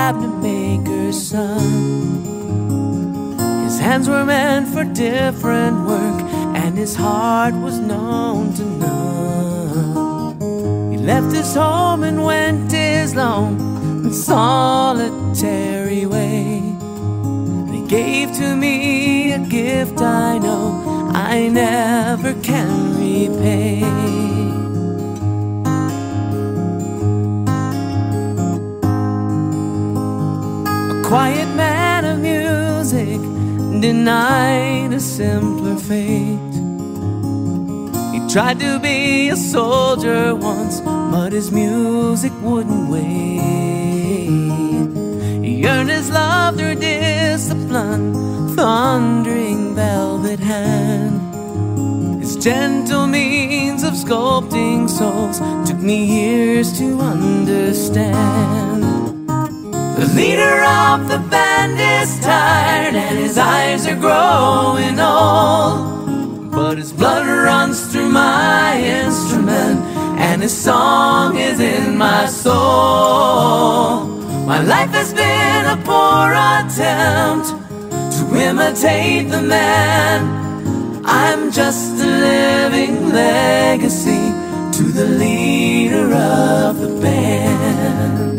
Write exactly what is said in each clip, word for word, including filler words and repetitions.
cabinet maker's son. His hands were meant for different work, and his heart was known to none. He left his home and went his lone and solitary way. He gave to me a gift I know I never can repay. A quiet man of music, denied a simpler fate. He tried to be a soldier once, but his music wouldn't wait. He earned his love through discipline, thundering velvet hand. His gentle means of sculpting souls took me years to understand. The leader of the band is tired and his eyes are growing old, but his blood runs through my instrument and his song is in my soul. My life has been a poor attempt to imitate the man. I'm just a living legacy to the leader of the band.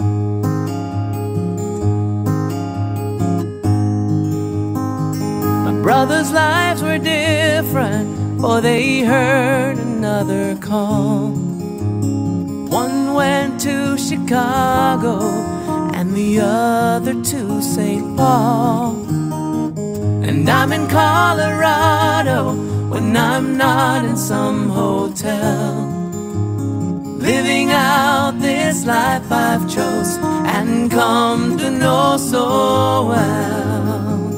My brothers' lives were different, for they heard another call. One went to Chicago and the other to Saint Paul. And I'm in Colorado when I'm not in some hotel, living out this life I've chose and come to know so well.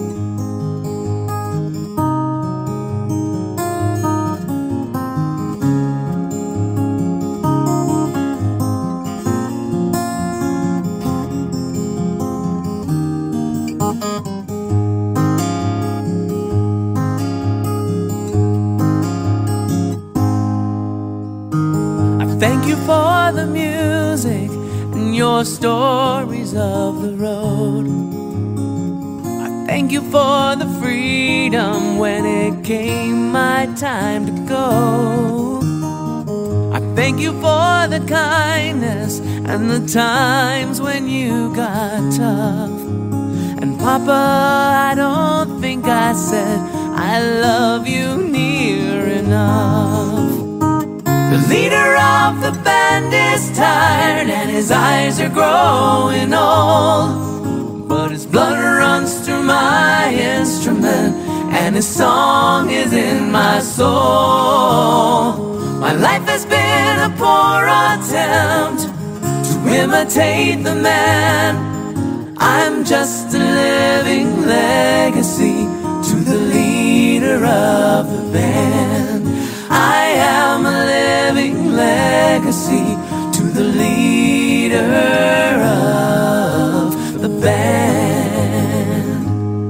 Thank you for the music and your stories of the road. I thank you for the freedom when it came my time to go. I thank you for the kindness and the times when you got tough. And Papa, I don't think I said I love you near enough. The leader of the band is tired and his eyes are growing old, but his blood runs through my instrument and his song is in my soul. My life has been a poor attempt to imitate the man. I'm just a living legacy to the leader of the band. I am a living legacy to the leader of the band.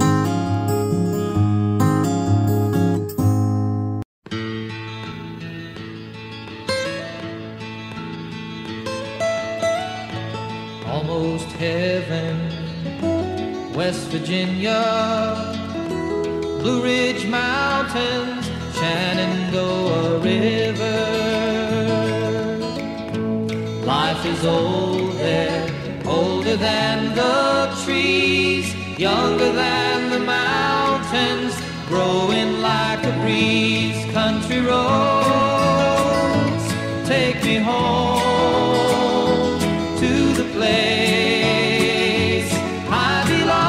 Almost heaven, West Virginia, Blue Ridge Mountains, Shenandoah River. Life is old there, older than the trees, younger than the mountains, growing like a breeze. Country roads, take me home to the place I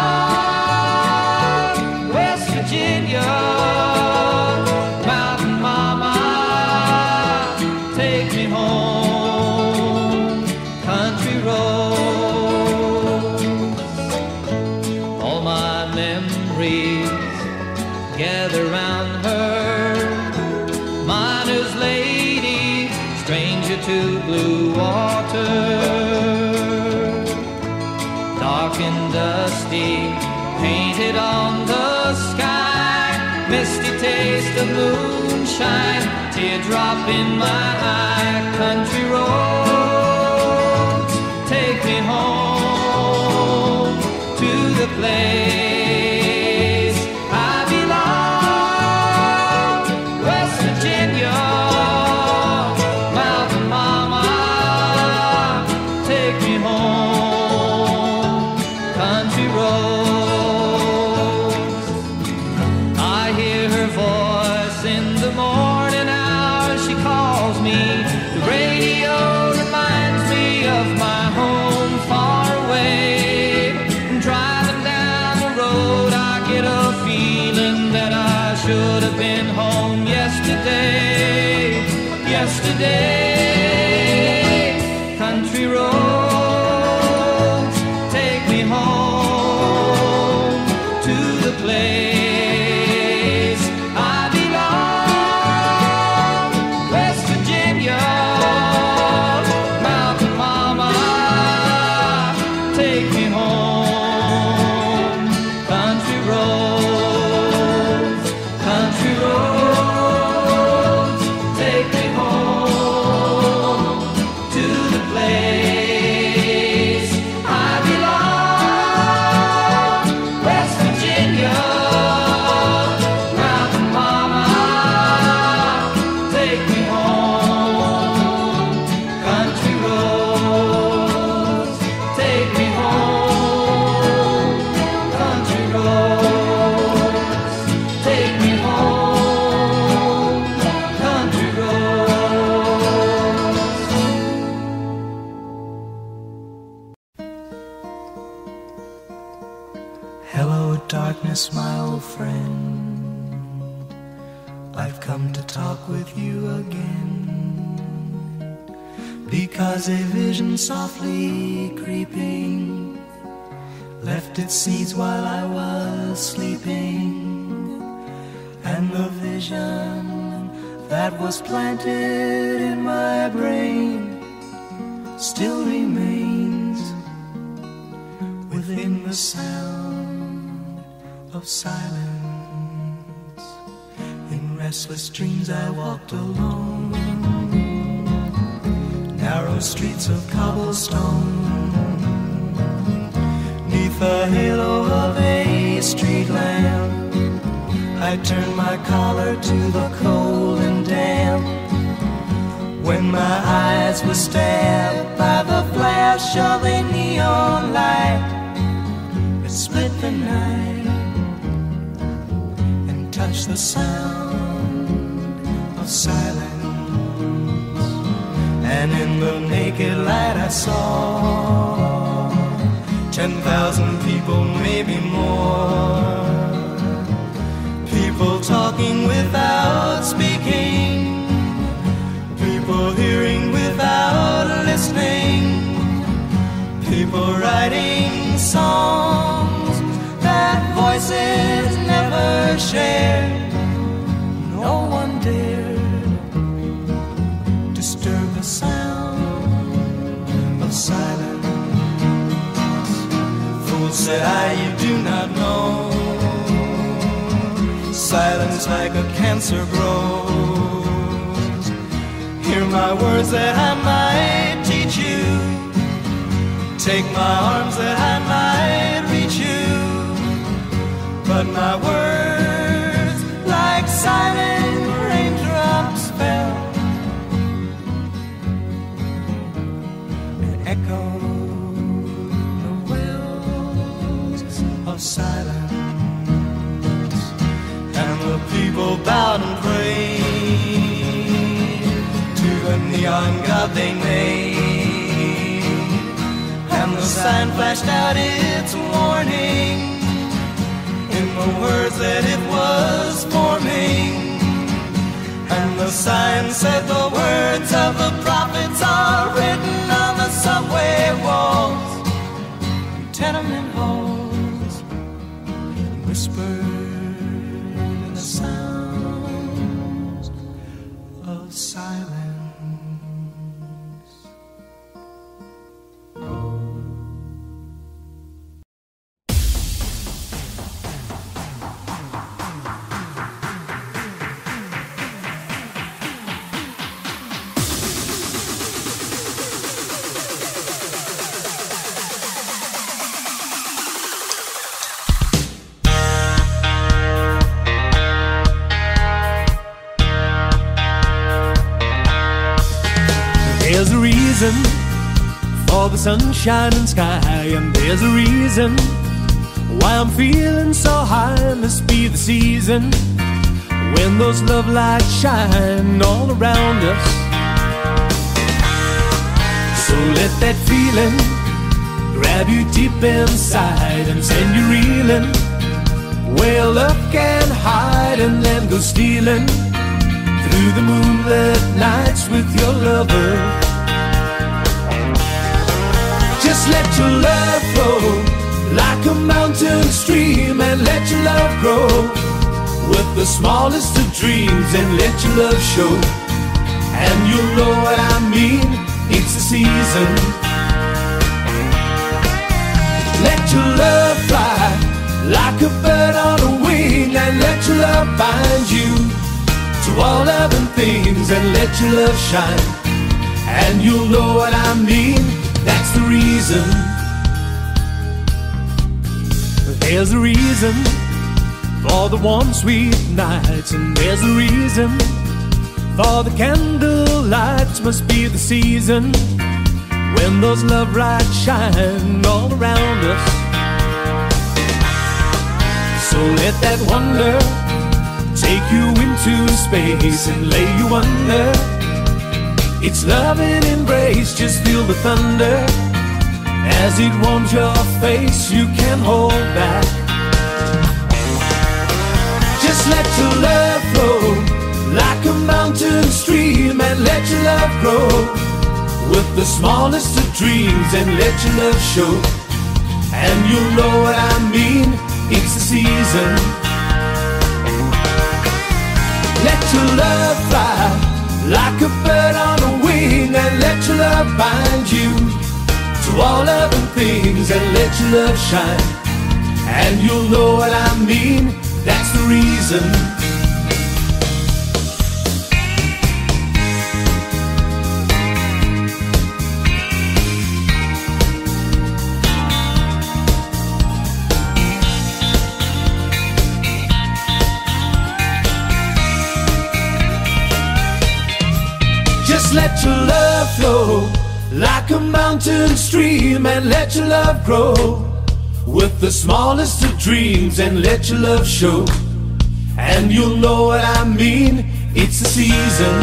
belong, West Virginia. Gather round her, miner's lady, stranger to blue water. Dark and dusty, painted on the sky, misty taste of moonshine, teardrop in my eye. Country roads, take me home me. The radio reminds me of my home far away. And driving down the road I get a feeling that I should have been home yesterday. Yesterday. Country roads, take me home to the place I belong. West Virginia, Mountain Mama, take me home. Country roads, country roads, take me home to the place I belong. West Virginia, Mountain Mama, take me home. Country roads, take me home. Country roads, take me home. Country roads. Hello, darkness, my old friend. I've come to talk with you again, because a vision softly creeping left its seeds while I was sleeping, and the vision that was planted in my brain still remains within the sound of silence. In restless dreams I walked alone, narrow streets of cobblestone, neath the halo of a street lamp. I turned my collar to the cold and damp, when my eyes were stabbed by the flash of a neon light. It split the night and touched the sound of silence. And in the naked light I saw ten thousand people, maybe more. People talking without speaking, people hearing without listening, people writing songs that voices never shared. No one dared disturb the sound of silence. Fools, said I, you do not know, silence like a cancer grows. Hear my words that I might teach you, take my arms that I might reach you, but my words like silent raindrops fell and echoed the wells of silence. And the people bowed and prayed to the neon god they made, and the sign flashed out its warning in the words that it was forming. And the sign said the words of the prophets are written on the subway walls and tenement halls, whispered in the sounds of silence. There's a reason for the sunshine and sky, and there's a reason why I'm feeling so high. Must be the season when those love lights shine all around us, So let that feeling grab you deep inside and send you reeling where love can hide, and then go stealing through the moonlit nights with your lover. Just let your love flow like a mountain stream, and let your love grow with the smallest of dreams, and let your love show. And you'll know what I mean, it's the season. Let your love fly like a bird on a wing, and let your love bind you to all loving things, and let your love shine. And you'll know what I mean, that's the reason. There's a reason for the warm sweet nights, and there's a reason for the candle lights. Must be the season when those love lights shine all around us. So let that wonder take you into space and lay you under. It's love and embrace, just feel the thunder as it warms your face. You can't hold back. Just let your love flow like a mountain stream, and let your love grow with the smallest of dreams, and let your love show. And you'll know what I mean, it's the season. Let your love fly like a bird on a wing, and let your love bind you to all loving things, and let your love shine. And you'll know what I mean, that's the reason. Just let your love flow like a mountain stream, and let your love grow with the smallest of dreams, and let your love show. And you'll know what I mean, it's the season.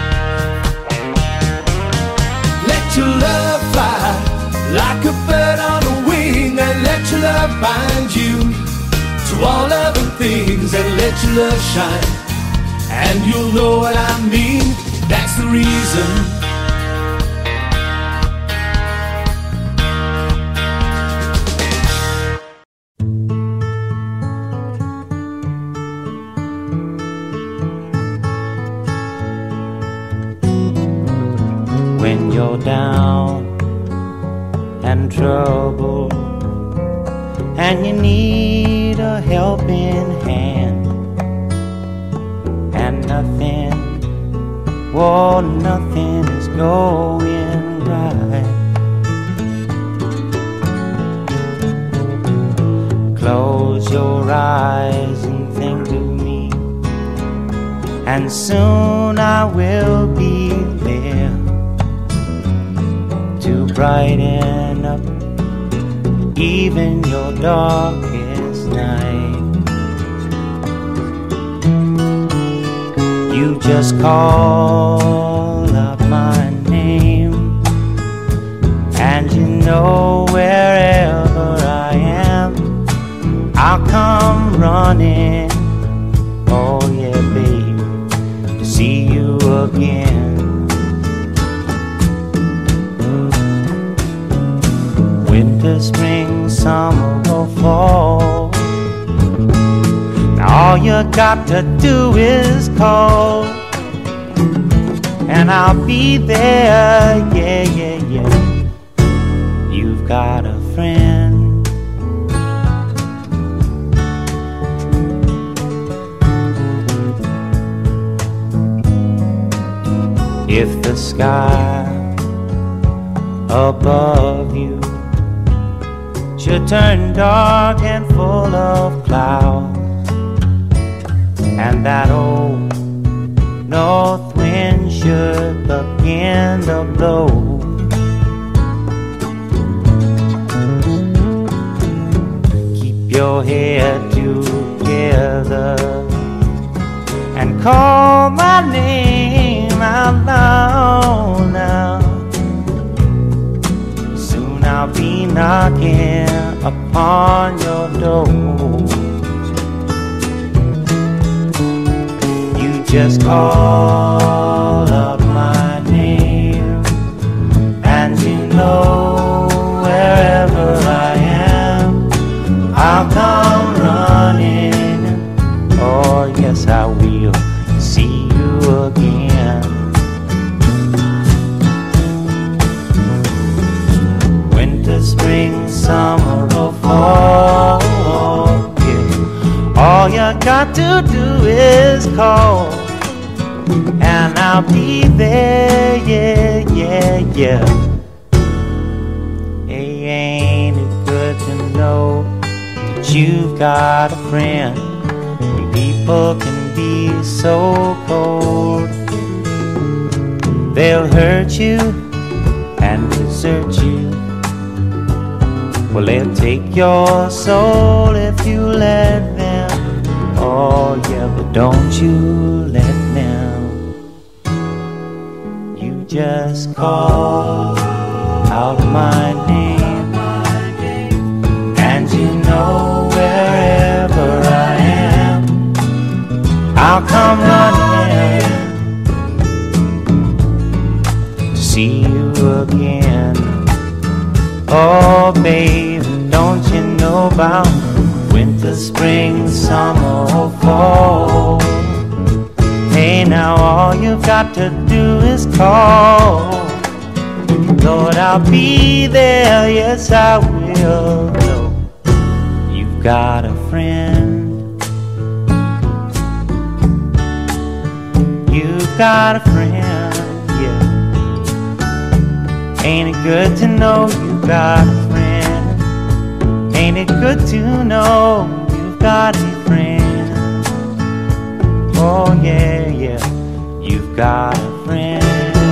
Let your love fly like a bird on a wing, and let your love bind you to all loving things, and let your love shine. And you'll know what I mean, that's the reason. When you're down and troubled, and you need a helping hand, and nothing, oh, nothing is going right. Close your eyes and think of me, and soon I will be there to brighten up even your darkest night. You just call out my name, and you know wherever I am, I'll come running, oh yeah babe, to see you again. Winter, spring, summer or fall, all you got to do is call, and I'll be there, yeah, yeah, yeah. You've got a friend. If the sky above you should turn dark and full of clouds, and that old north wind should begin to blow, keep your head together and call my name out loud now. I'll be knocking upon your door. You just call out my name, and you know wherever I am, I'll come running. Oh yes, I will see you again. Winter, spring, summer or fall, yeah. All you got to do is call, and I'll be there, yeah, yeah, yeah. Hey, ain't it good to know that you've got a friend? People can be so cold, they'll hurt you and desert you. Well, they'll take your soul if you let them. Oh yeah, but don't you let them. You just call out my name, and you know wherever I am, I'll come running to see you again. Oh baby, don't you know about winter, spring, summer or fall? Hey now, all you've got to do is call. Lord, I'll be there, yes I will. No, you've got a friend. You've got a friend, yeah. Ain't it good to know you've got a friend? Ain't it good to know you've got a friend? Oh yeah, yeah, you've got a friend.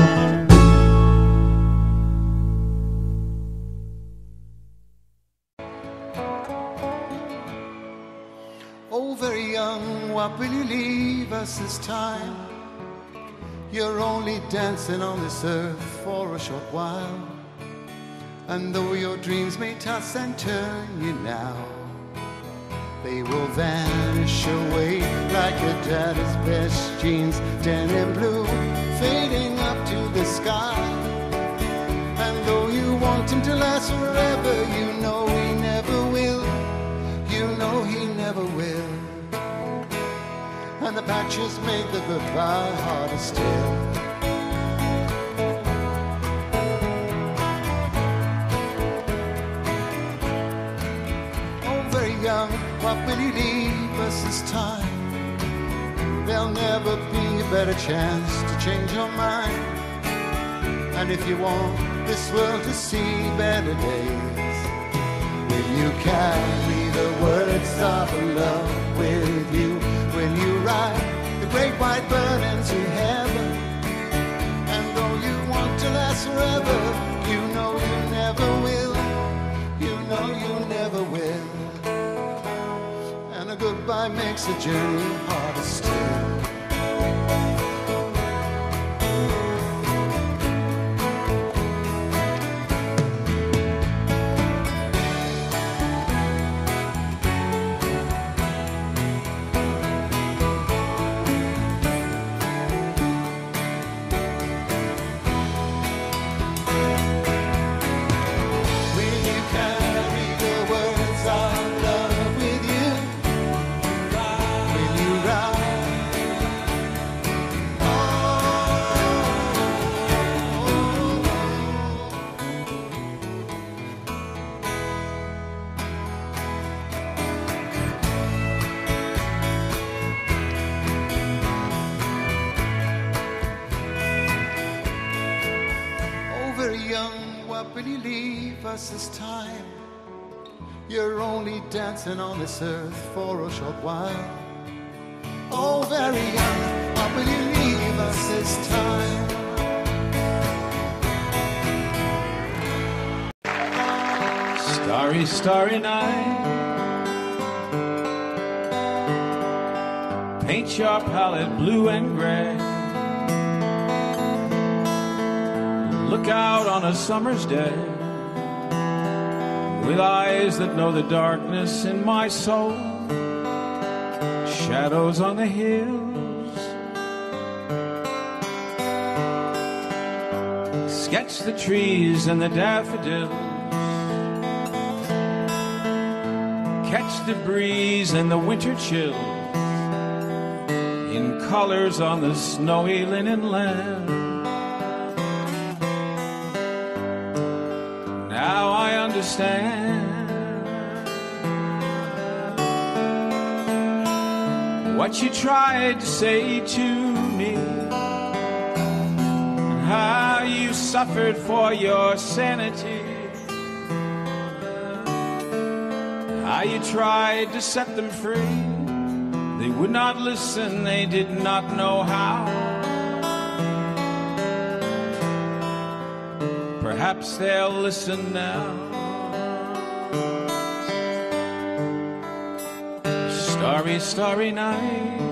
Oh, very young, what will you leave us this time? You're only dancing on this earth for a short while, and though your dreams may toss and turn you now, they will vanish away like your daddy's best jeans, denim blue, fading up to the sky. And though you want him to last forever, you know he never will. You know he never will. And the patches make the goodbye harder still. Oh, very young, what will you leave us this time? There'll never be a better chance to change your mind. And if you want this world to see better days, will you carry the words of love with you? Will you ride the great white bird into heaven? And though you want to last forever, you know you never will. You know you never will. And a goodbye makes the journey harder still. This time, you're only dancing on this earth for a short while. Oh, very young, what will you leave us this time? Starry, starry night, paint your palette blue and gray. Look out on a summer's day, with eyes that know the darkness in my soul, shadows on the hills. Sketch the trees and the daffodils, catch the breeze and the winter chill in colors on the snowy linen land. Now I understand what you tried to say to me, and how you suffered for your sanity, how you tried to set them free. They would not listen, they did not know how. Perhaps they'll listen now. Starry, starry night,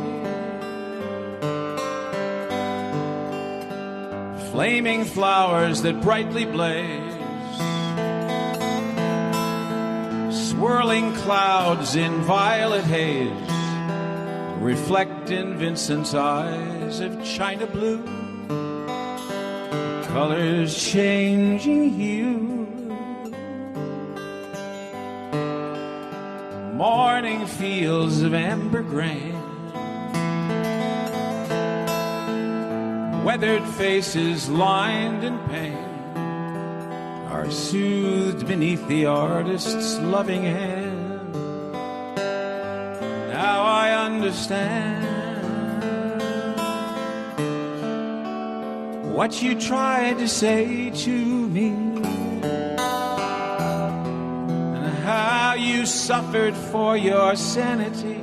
flaming flowers that brightly blaze, swirling clouds in violet haze, reflect in Vincent's eyes of china blue, colors changing hue. Morning fields of amber grain, weathered faces lined in pain are soothed beneath the artist's loving hand. Now I understand what you tried to say to me, and how you suffered for your sanity,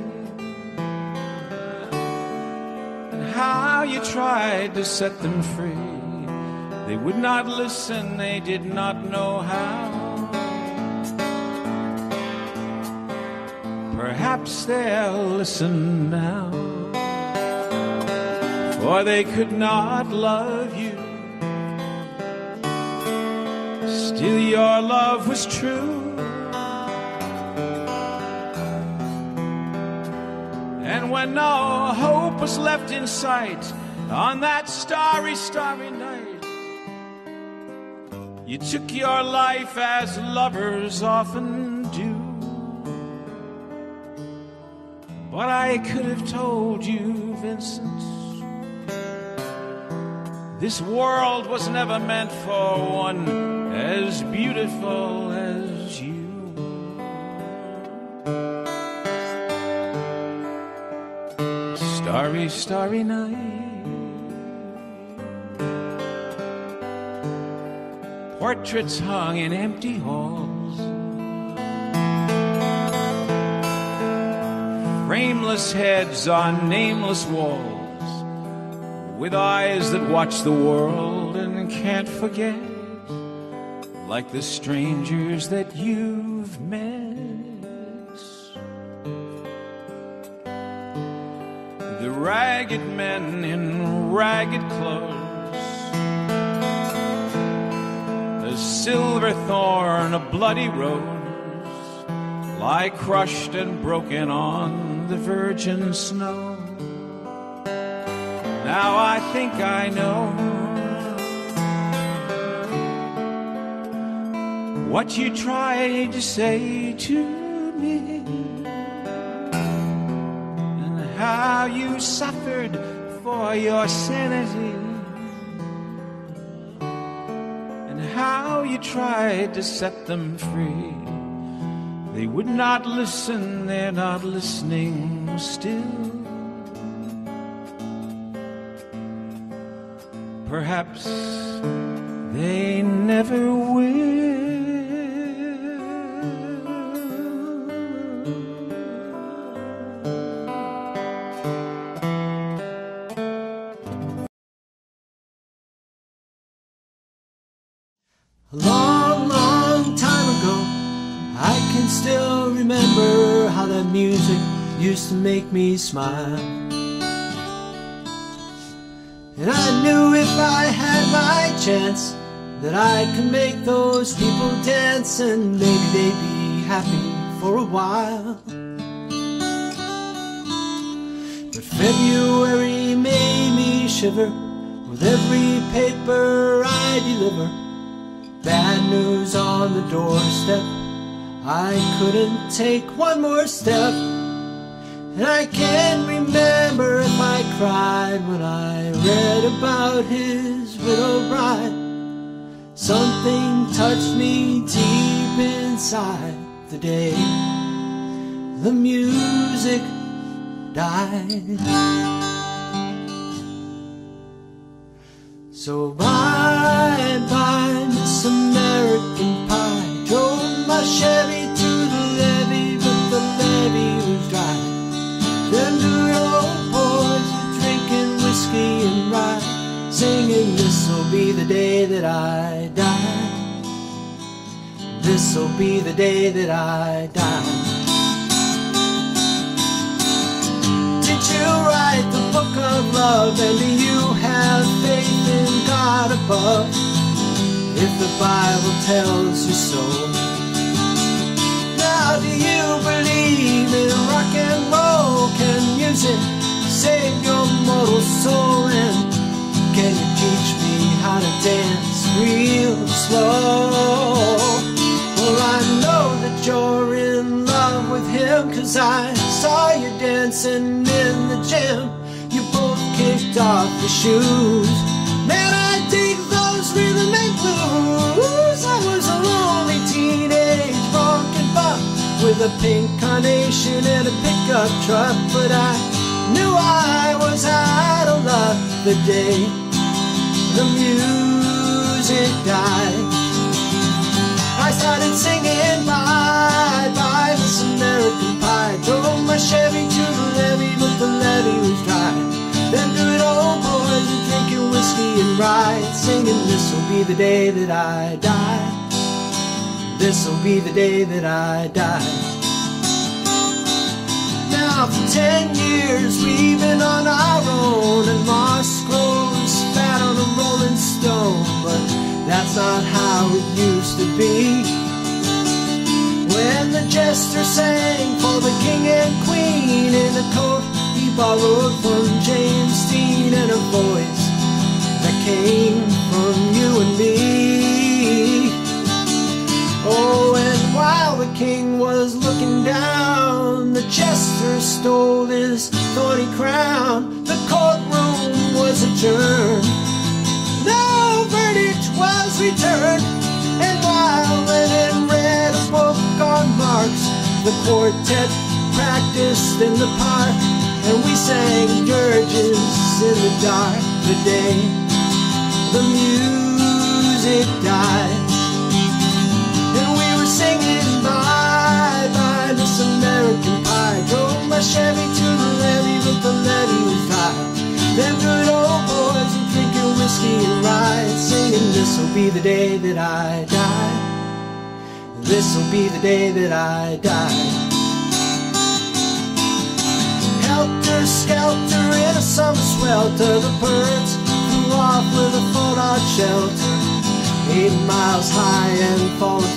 and how you tried to set them free. They would not listen, they did not know how. Perhaps they'll listen now, for they could not love you. Still your love was true, and when no hope was left in sight on that starry, starry night, you took your life as lovers often do. But I could have told you, Vincent, this world was never meant for one as beautiful as you. Starry, starry night, portraits hung in empty halls, frameless heads on nameless walls, with eyes that watch the world and can't forget, like the strangers that you've met. The ragged men in ragged clothes, a silver thorn, a bloody rose, lie crushed and broken on the virgin snow. Now I think I know what you tried to say to me, and how you suffered for your sanity, and how you tried to set them free. They would not listen, they're not listening still. Perhaps they never will. A long, long time ago, I can still remember how that music used to make me smile. And I knew if I had my chance, that I can make those people dance and maybe they'd be happy for a while. But February made me shiver with every paper I deliver. Bad news on the doorstep, I couldn't take one more step. And I can't remember if I cried when I read about his widowed bride. Something touched me deep inside the day the music died. So bye bye Miss American Pie. Drove my Chevy to the levee, but the levee was dry. Them good old boys were drinking whiskey and rye, singing this'll be the day that I die. This'll be the day that I die. Did you write the book of love, and do you have faith in God above? If the Bible tells you so. Now do you believe in rock and roll? Can music save your mortal soul? And can you teach me how to dance real slow? Well, I know that you're in love with him, 'cause I saw you dancing in the gym. You both kicked off your shoes. Man, I dig those rhythm and blues. I was a lonely teenage rockin' buck with a pink carnation and a pickup truck, but I knew I was out of luck the day the music died. I started singing bye bye Miss American Pie. Drove my Chevy to the levee, but the levee was dry. Them good old boys were drinking whiskey and rye, singing this'll be the day that I die. This'll be the day that I die. Now for ten years we've been on our own, and moss grows fat on a rolling stone. But that's not how it used to be. When the jester sang for the king and queen in a coat he borrowed from James Dean, and a voice that came from you and me. Oh, and while the king was looking down, the jester stole his thorny crown. The courtroom was adjourned, no verdict was returned. And while Lennon read a book on Marx, the quartet practiced in the park, and we sang dirges in the dark the day the music died. And we were singing bye bye Miss American Pie. Drove my Chevy to the levee, but the levee was dry. Them good old boys were drinking whiskey and rye, singing this'll be the day that I die. This'll be the day that I die. Helter skelter in a summer swelter, the birds flew off with a fallout shelter, eight miles high and falling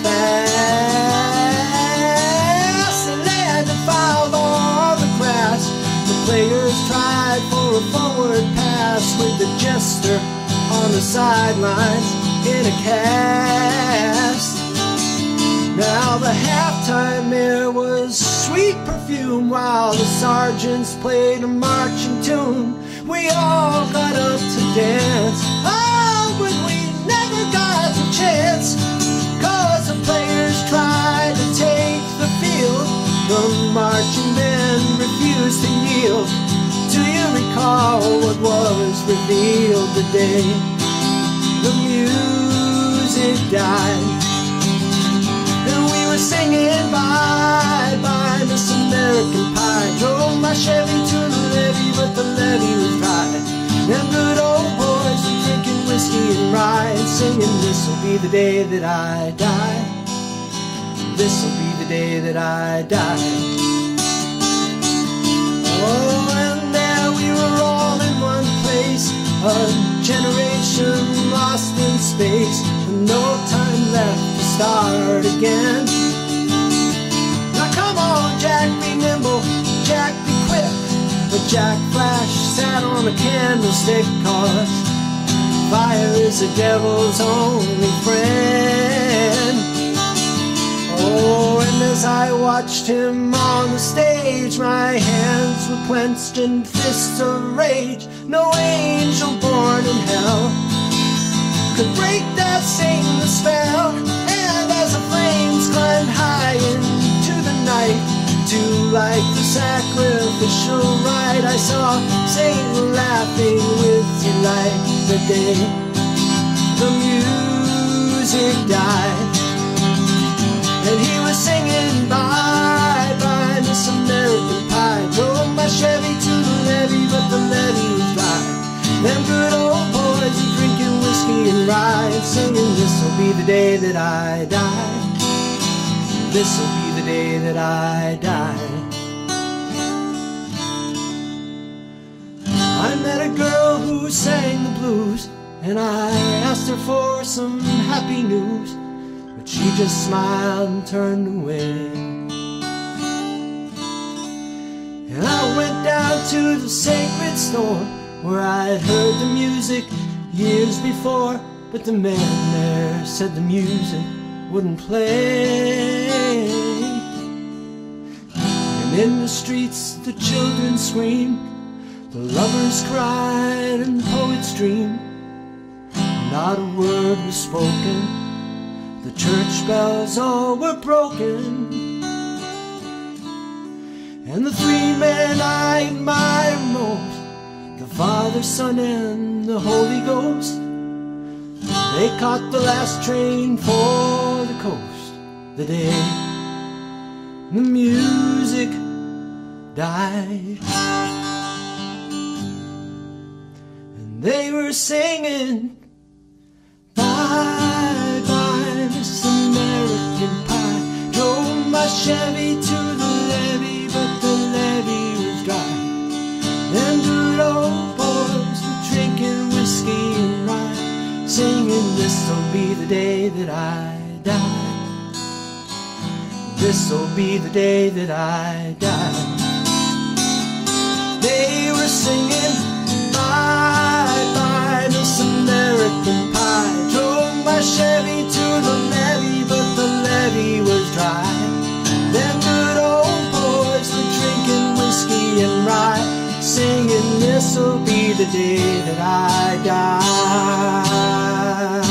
fast. The land defiled all the grass. The players tried for a forward pass, with the jester on the sidelines in a cast. Now the halftime air was sweet perfume, while the sergeants played a marching tune. We all got up to dance, oh, but we never got the chance, 'cause the players tried to take the field. The marching band refused to yield. Do you recall what was revealed the day the music died? And we were singing bye bye Miss American Pie. Drove my Chevy to the levee, but the levee was dry. Them good old boys were drinking whiskey and rye, singing this'll be the day that I die. This'll be the day that I die. Oh, and there we were all in one place, a generation lost in space. And no time left to start again. Now come on, Jack, be nimble, Jack, be quick. But Jack Flash sat on a candlestick, 'cause fire is the devil's only friend. Oh, and as I watched him on the stage, my hands were clenched in fists of rage. No angel born in hell could break that saintly spell. And as the flames climbed high into the night to light the sacrificial rite, I saw Satan laughing with delight the day the music died. And he was singing bye bye Miss American Pie. Drove my Chevy to the levee, but the levee was dry. Them good old boys are drinking whiskey and rye, and singing, this'll be the day that I die. This'll be the day that I die. I met a girl who sang the blues, and I asked her for some happy news, but she just smiled and turned away. And I went down to the sacred store where I'd heard the music years before, but the man there said the music wouldn't play. And in the streets the children screamed, the lovers cried, and the poets dreamed. Not a word was spoken, the church bells all were broken. And the three men I admire most, the Father, Son, and the Holy Ghost, they caught the last train for the coast the day the music died. And they were singing bye bye Miss American Pie. Drove my Chevy to the levee, but the levee was dry. Them good old boys were drinking whiskey and rye, singing, this'll be the day that I die. This'll be the day that I die. They were singing bye bye Miss American Pie. Drove my Chevy to the levee, but the levee was dry. Them good old boys were drinking whiskey and rye, singing, this'll be the day that I die.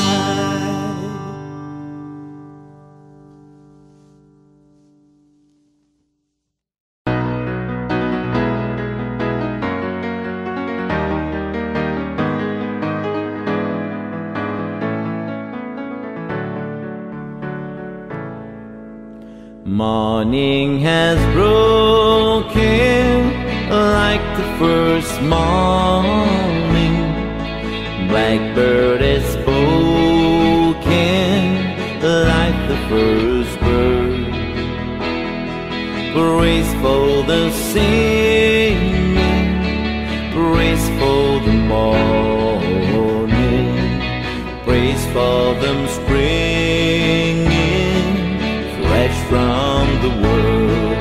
Morning has broken like the first morning. Blackbird has spoken like the first bird. Praise for the singing, praise for the morning, praise for them springing fresh from the world.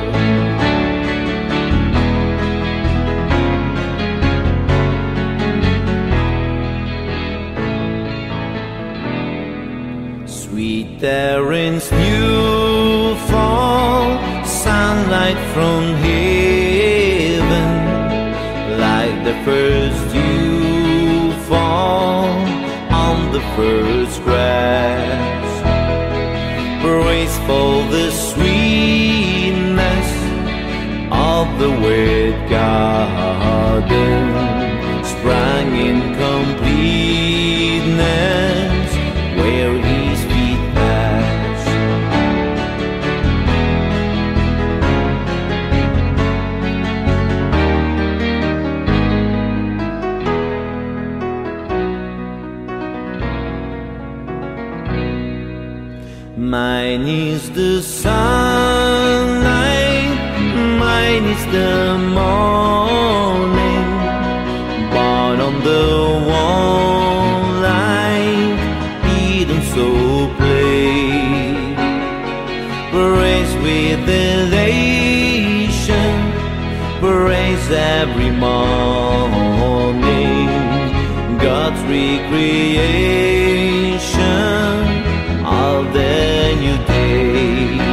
Sweet Erin's new fall, sunlight from heaven, like the first dew fall on the first grass. Praise for the sweetness of the wet garden, sprang in completeness where his feet pass. Mine is the sunlight, mine is the morning, born on the wall light, hidden so every morning, God's recreation of the new day.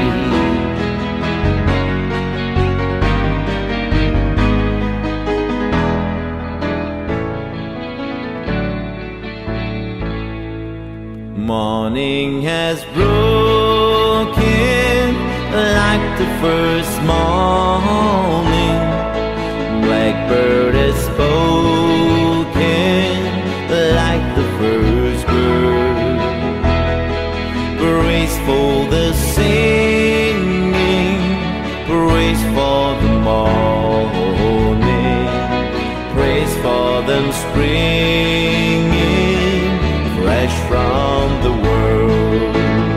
Morning has broken like the first morning. Blackbird has spoken like the first bird. Praise for the singing, praise for the morning, praise for them springing fresh from the world.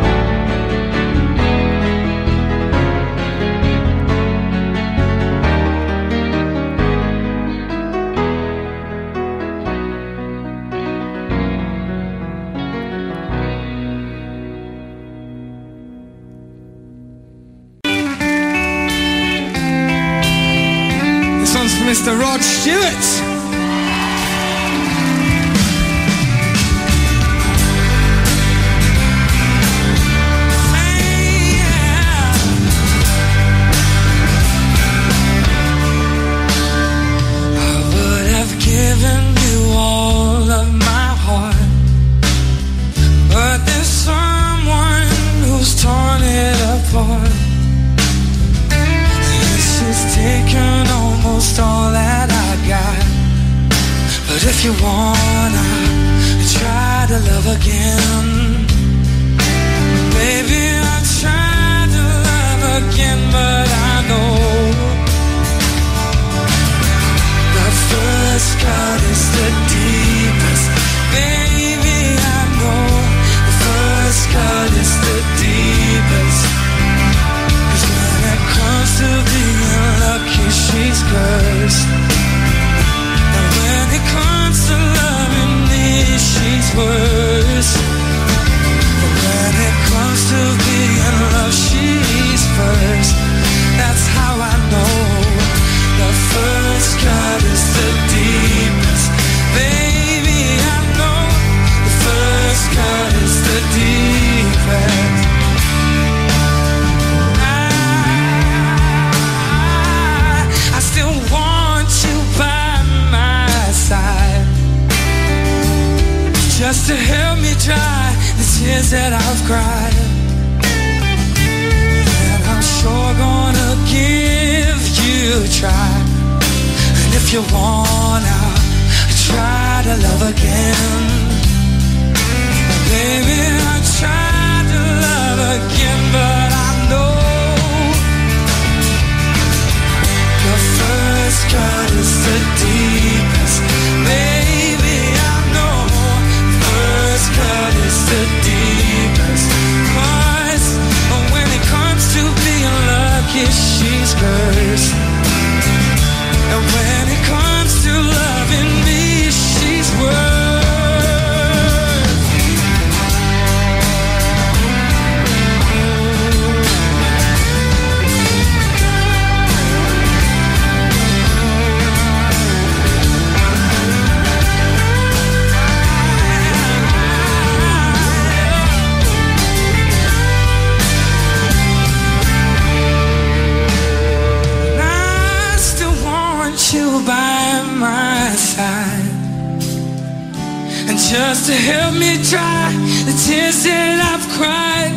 This one's for Mister Rod Stewart. Given you all of my heart, but there's someone who's torn it apart. This has taken almost all that I got, but if you wanna try to love again, baby, I'll try to love again, but I know first cut is the deepest. Baby, I know the first cut is the deepest. 'Cause when it comes to being lucky, she's cursed. And when it comes to loving me, she's worse. But when it comes to being loved, she's first. That's how I know the first cut is the deepest. Baby, I know the first cut is the deepest. I, I still want you by my side, just to help me dry the tears that I've cried. And I'm sure gonna give you a try. And if you wanna try to love again, baby, I'll try to love again, but I know the first cut is the deepest. Baby, I know the first cut is the deepest. 'Cause when it comes to being lucky, she's cursed. And when it comes to loving me, she's worth. You by my side, and just to help me dry the tears that I've cried.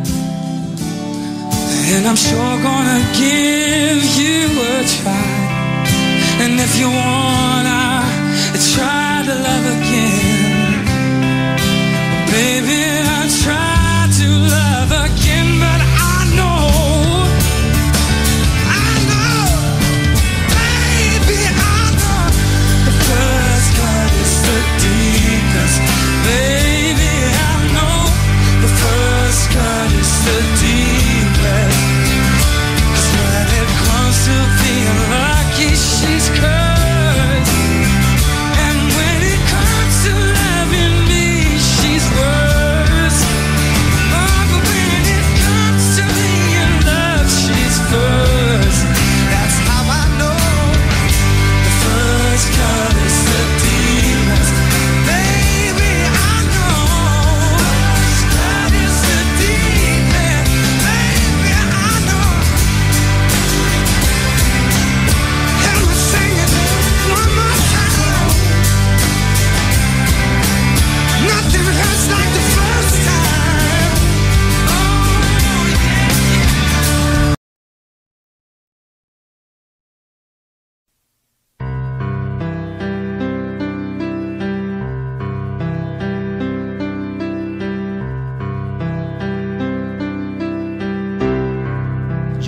And I'm sure gonna give you a try. And if you wanna try to love again, baby, I'll try to love again, but I know baby, I know the first cut is the deepest. 'Cause when it comes to being lucky, she's cursed. And when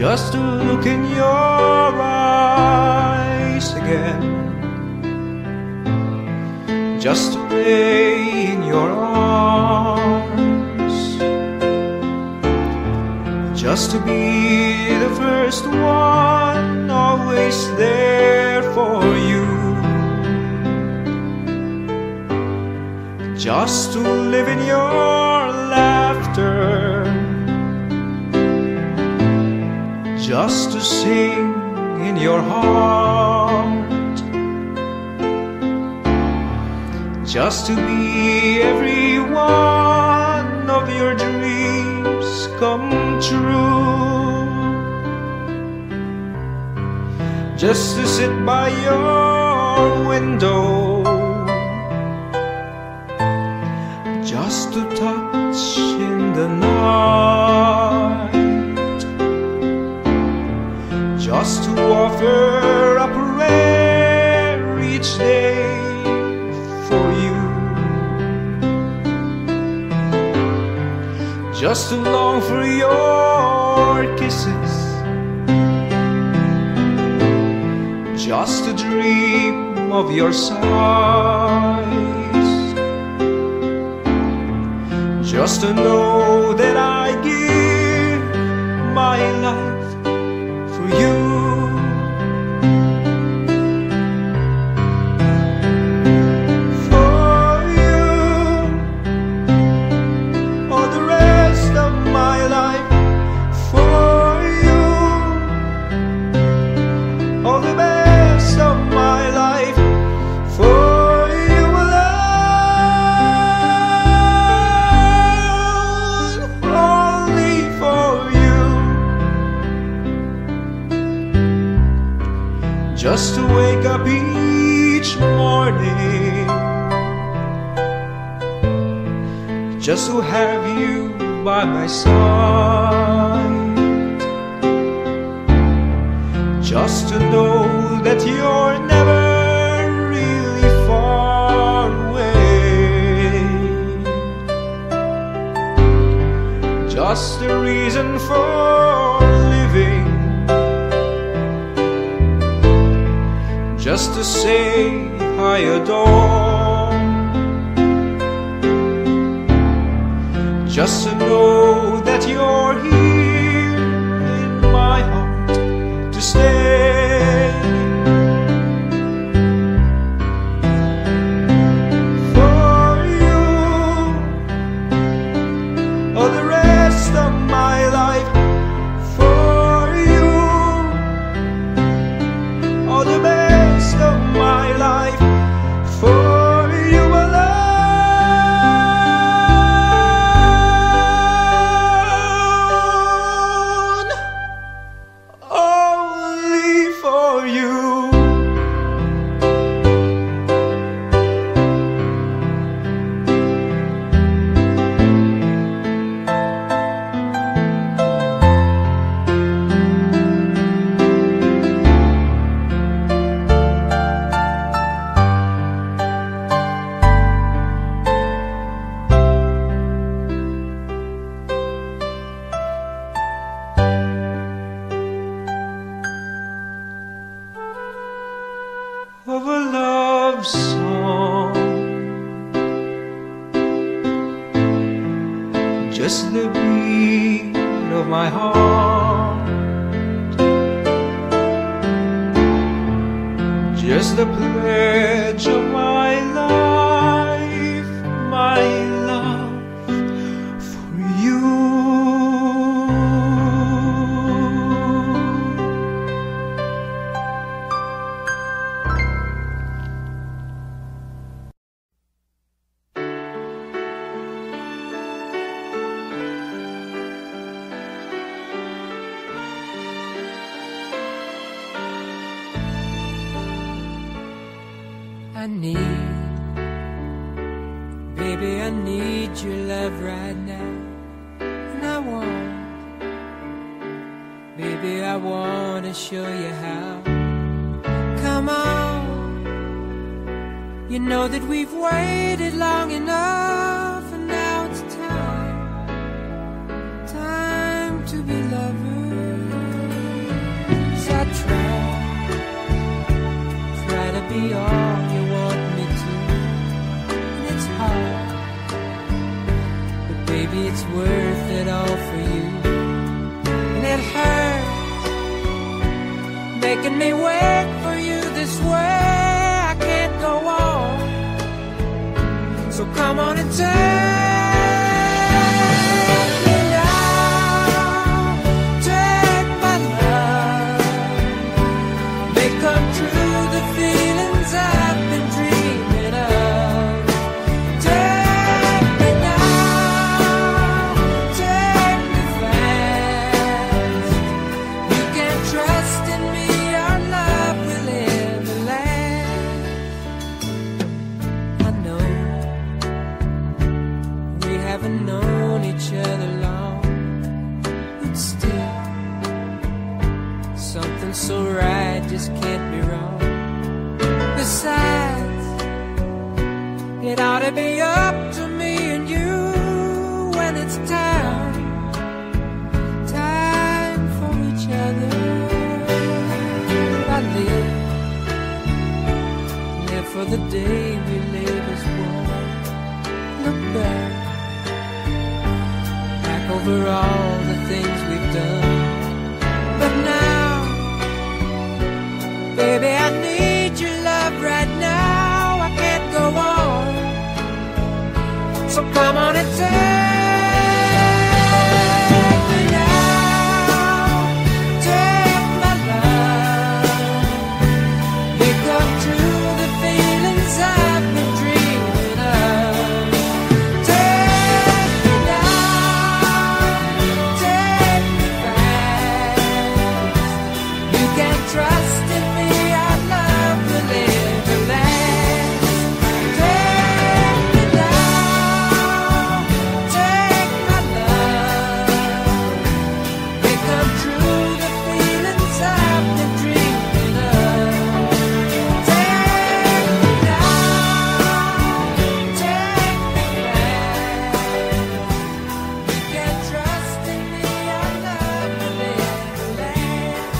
just to look in your eyes again, just to lay in your arms, just to be the first one, always there for you, just to live in your laughter, just to sing in your heart, just to be every one of your dreams come true, just to sit by your window, just to touch in the night, just to offer a prayer each day for you, just to long for your kisses, just to dream of your sighs, just to know that I give my life for you. For you, all the rest of my life. For you, all the best of my life. For you alone, only for you. Just to wake up each morning, just to have you by my side, just to know that you're never really far away, just a reason for living, just to say I adore, just to know that you're here in my heart to stay. For you, all the rest of my life. For you, all the best of my life. For you alone, only for you. Of a love song, just the beat of my heart, just the pledge of my life, my love for you. I need, baby, I need your love right now. And I want, baby, I want to show you how. Come on, you know that we've waited long enough, and now it's time, time to be lovers. be all you want me to. And it's hard, but baby, it's worth it all for you. And it hurts making me wait for you this way. I can't go on, so come on and take me now, take my love, make come true the feelings I've been dreaming of. Take me now, take me fast. You can trust in me, our love will ever last. I know we haven't known each other long, but still something so right just can't be wrong. Besides, it ought to be up to me and you when it's time, time for each other. I live, live for the day we live as one. Look back, back over all the things we've done. But now, baby, I need your love right now. I can't go on, so come on and take me now, take my love, make come true the feelings I've been dreaming of. Take me now, take me fast. You can trust in me, our love will ever last. Take me now, take my love, make come true the feelings I've been dreaming of. Take me now, take me fast. You can trust in me, our love will ever last.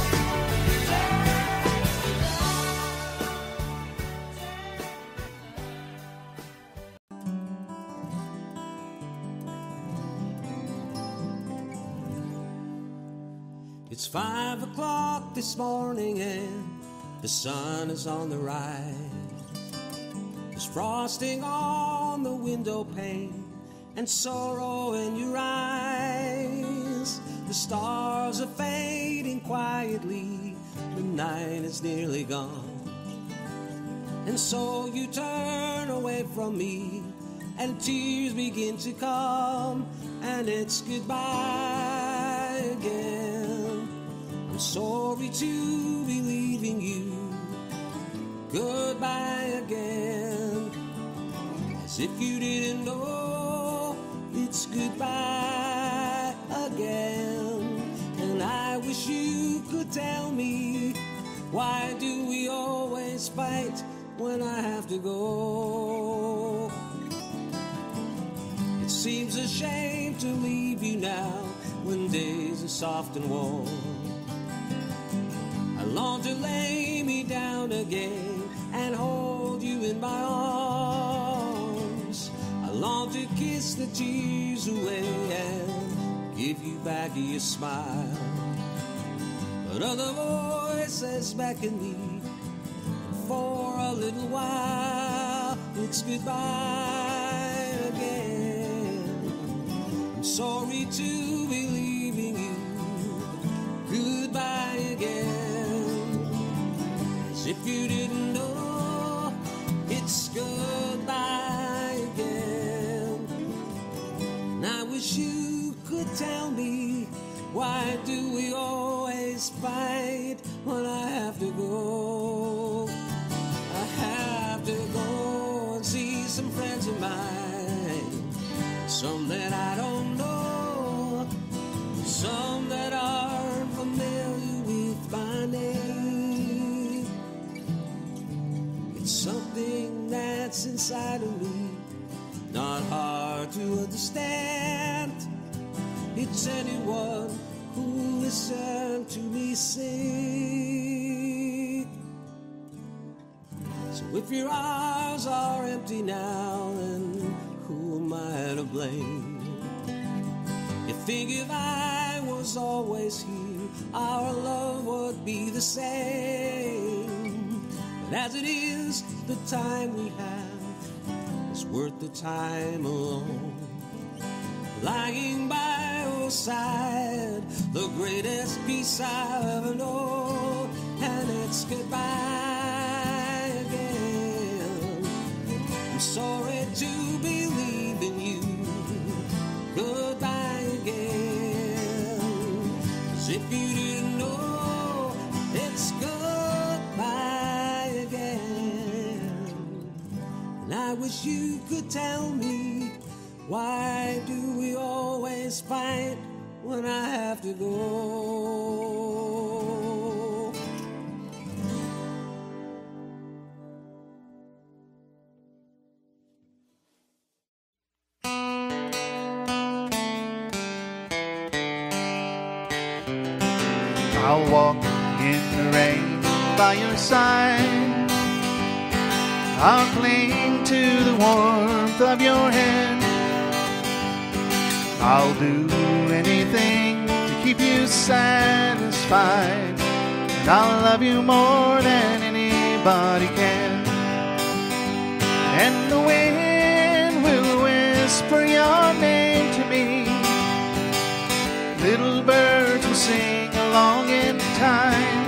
It's five o'clock this morning and the sun is on the rise. There's frosting on the window pane and sorrow in your eyes. The stars are fading quietly, the night is nearly gone. And so you turn away from me and tears begin to come, and it's goodbye again. I'm sorry to be leaving you, goodbye again. As if you didn't know, it's goodbye again. And I wish you could tell me, why do we always fight when I have to go? It seems a shame to leave you now when days are soft and warm. I long to lay me down again and hold you in my arms. I long to kiss the tears away and give you back your smile. But other voices beckon me, and for a little while it's goodbye again. I'm sorry to be leaving you, goodbye again. As if you didn't know, it's goodbye again. And I wish you could tell me, why do we always fight when I have to go? I have to go and see some friends of mine, some that I don't know, some that aren't familiar with my name. It's something that's inside of me, not hard to understand. It's anyone who listens to me sing. If your eyes are empty now, then who am I to blame? You think if I was always here, our love would be the same. But as it is, the time we have is worth the time alone. Lying by your side, the greatest peace I've ever known, and it's goodbye again. I'm sorry to believe in you. Goodbye again. 'Cause if you didn't know, it's goodbye again. And I wish you could tell me, why do we always fight when I have to go? I'll walk in the rain by your side. I'll cling to the warmth of your hand. I'll do anything to keep you satisfied, and I'll love you more than anybody can. And the wind will whisper your name to me. Little birds will sing along in time.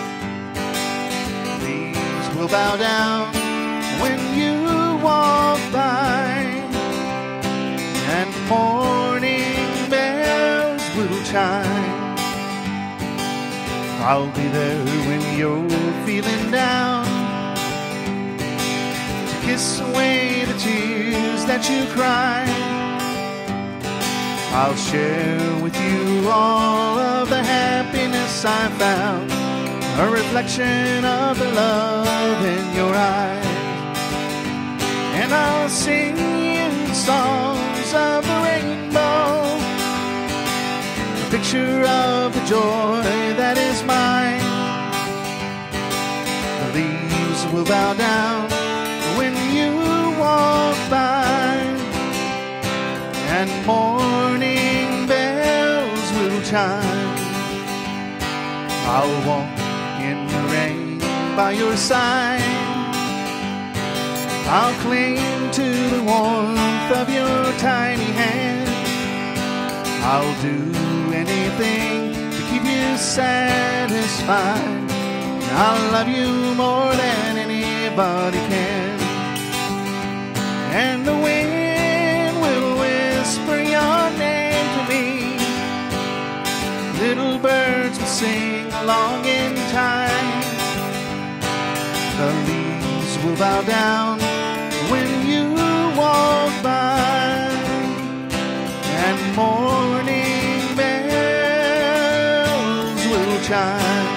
Leaves will bow down when you walk by, and morning bells will chime. I'll be there when you're feeling down, to kiss away the tears that you cry. I'll share with you all of the happiness I found, a reflection of the love in your eyes. And I'll sing you songs of the rainbow, a picture of the joy that is mine. The leaves will bow down when you walk by, and morning bells will chime. I'll walk in the rain by your side. I'll cling to the warmth of your tiny hand. I'll do anything to keep you satisfied. I'll love you more than anybody can. And the wind will whisper your name to me. Little birds will sing along in time. The leaves will bow down when you walk by, and morning bells will chime.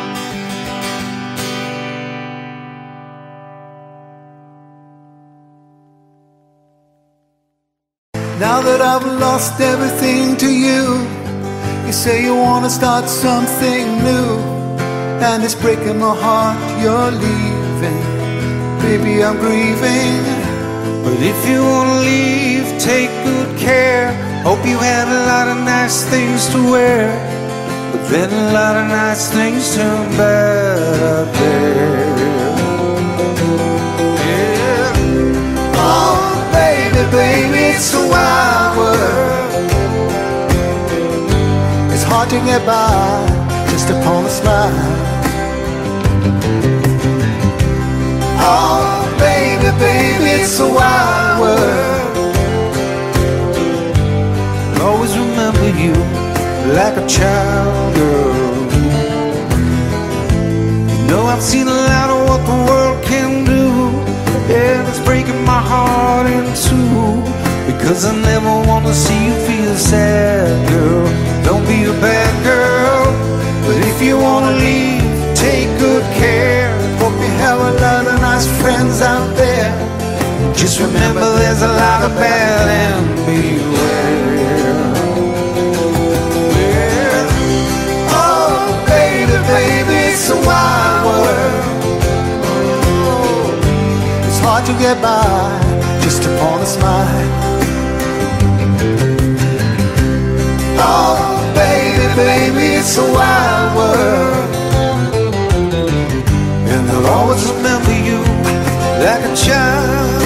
Now that I've lost everything to you, you say you want to start something new, and it's breaking my heart you're leaving. Baby, I'm grieving. But if you wanna leave, take good care. Hope you have a lot of nice things to wear, but then a lot of nice things turn bad out there. Yeah. Oh, baby, baby, it's a wild world. It's hard to get by just upon a smile. Oh, baby, baby, it's a wild world. I'll always remember you like a child, girl. You know I've seen a lot of what the world can do, and it's breaking my heart in two, because I never want to see you feel sad, girl. Don't be a bad girl. But if you want to leave, take good care. Hope you have a lot of nice friends out there. Just remember there's a lot of bad and beware. Yeah. Oh, baby, baby, it's a wild world. Oh, get by just upon a smile. Oh, baby, baby, it's a wild world, and I'll always remember you like a child.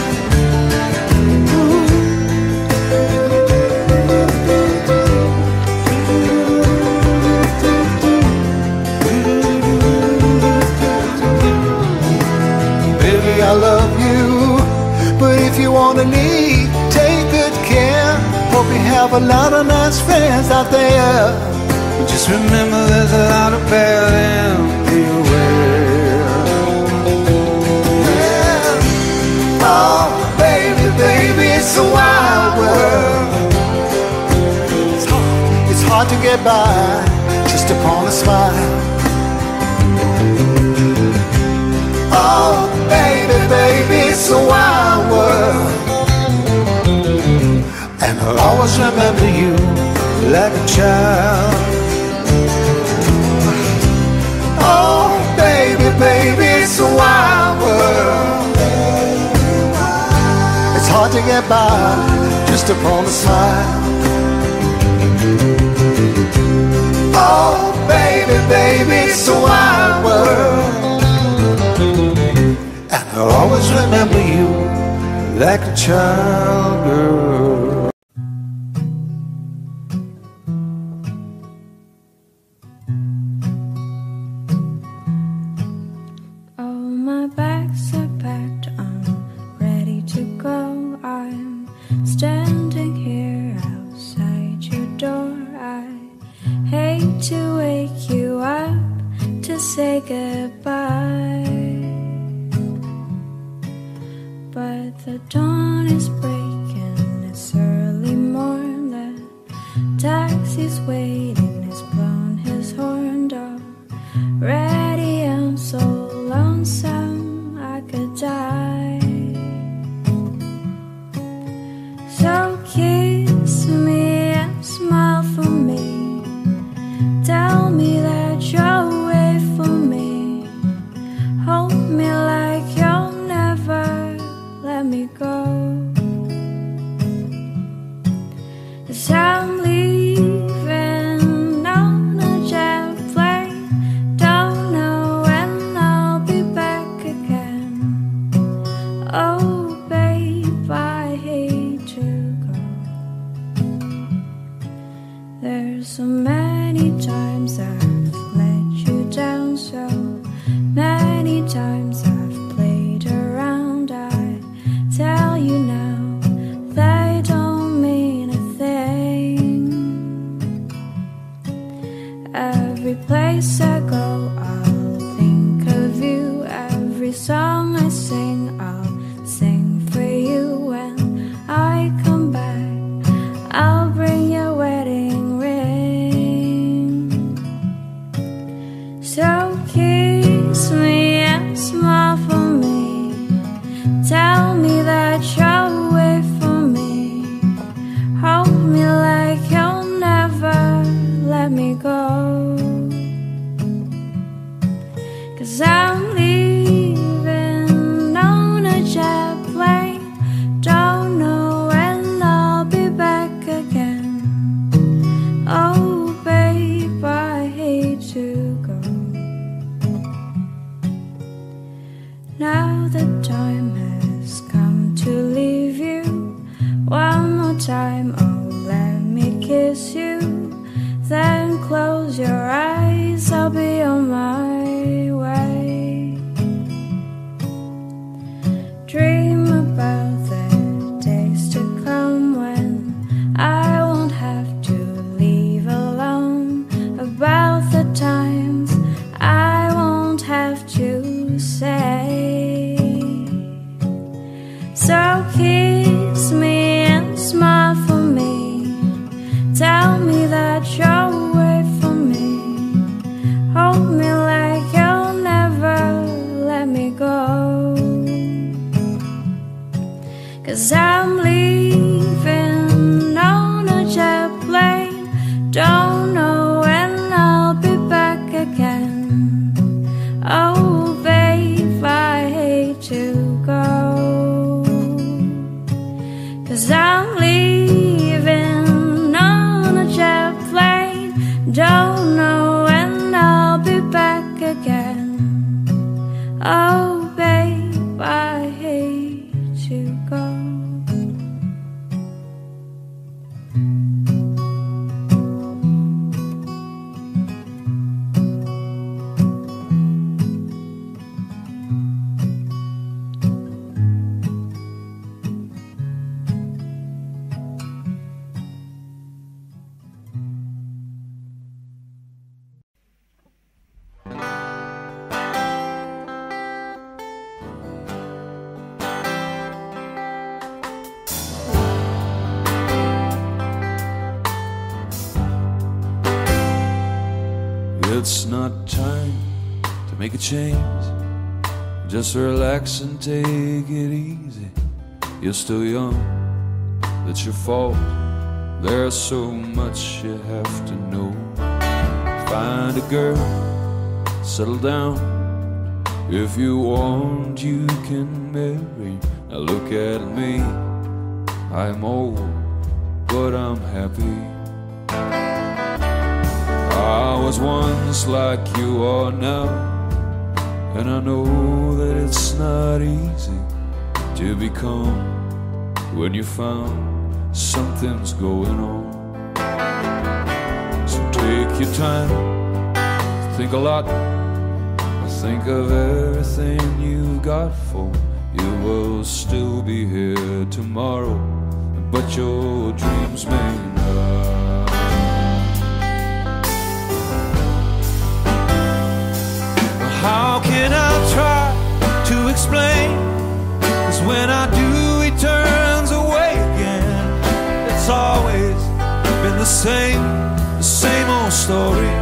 Baby, I love you, but if you wanna leave, take good care. Hope you have a lot of nice friends out there. Just remember there's a lot of bad everywhere. Yeah. Oh, baby, baby, it's a wild world. It's hard, it's hard to get by just upon a smile. Oh, baby, baby, it's a wild world, and I'll always remember you like a child. Oh, baby, baby, it's a wild world. It's hard to get by just upon a smile. Oh, baby, baby, it's a wild world, and I'll always remember you like a child, girl. Oh, my bags are packed, I'm ready to go. I'm standing here outside your door. I hate to wake you up to say goodbye, but the dawn is breaking, it's early morn. The taxi's waiting, he's blown his horn already. I'm so lonesome I could die. So kiss me and smile for me, tell me that you're away from me, hold me like you'll never let me go. 'Cause I'm leaving on a jet plane, don't know when I'll be back again. Oh, babe, I hate to go. There's so many times I've let you down, so many times I've played around. I tell you now, they don't mean a thing. Every place I go, I'll think of you. Every song I sing, I'll sing for you. When I come back, I'll bring your wedding ring. So kiss me and smile for me, tell me that you're away from me, hold me like you'll never let me go. 'Cause I'm leaving on a jet plane, don't know when I'll be back again. Oh, babe, I hate to go. Now the time has come to leave you. One more time, oh, let me kiss you. Then close your eyes, I'll be on my way. Dream about the days to come when I won't have to leave alone, about the times I won't have to say. So kiss me and smile for me, tell me that you're away from me, hold me like you'll never let me go. 'Cause I'm leaving on a jet plane, don't know when I'll be back again. Oh, babe, I hate to go. 'cause I'm leaving on a jet plane. Don't know when I'll be back again. Oh babe, I hate to go. It's not time to make a change. Just relax and take it easy. You're still young, that's your fault. There's so much you have to know. Find a girl, settle down. If you want, you can marry. Now look at me, I'm old, but I'm happy. I was once like you are now, and I know that it's not easy to become when you found something's going on. So take your time, think a lot, think of everything you've got, for you will still be here tomorrow, but your dreams may not. How can I try to explain? 'Cause when I do, he turns away again. It's always been the same, the same old story.